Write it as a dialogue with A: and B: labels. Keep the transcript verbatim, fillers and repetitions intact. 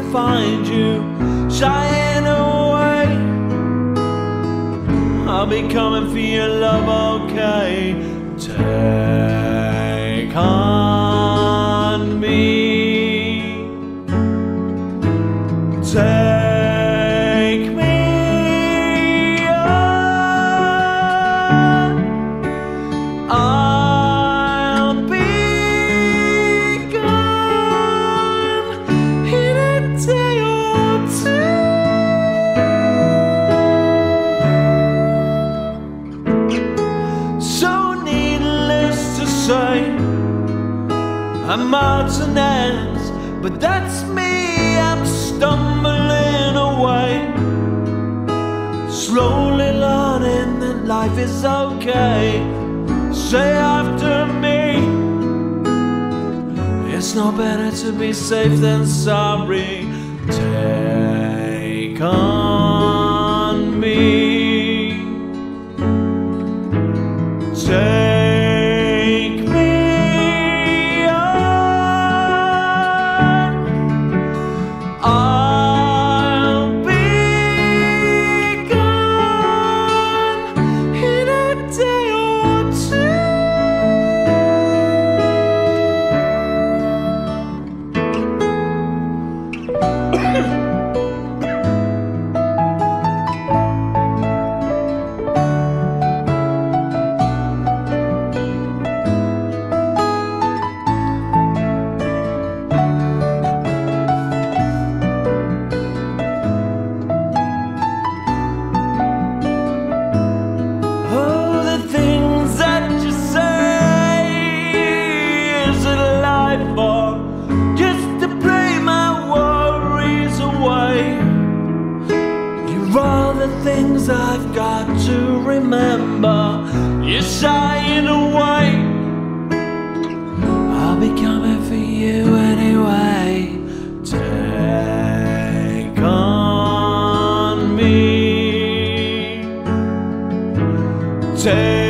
A: find you shying away. I'll be coming for your love, okay? Take on me. Take me on. I'll be gone in a day or two. So needless to say, I'm Martinez, but that's me. I'm stumbling away, slowly learning that life is okay. Say after me, it's no better to be safe than sorry. Take on me. Take just to pray my worries away. You're all the things I've got to remember. You're shying away. I'll be coming for you anyway. Take on me. Take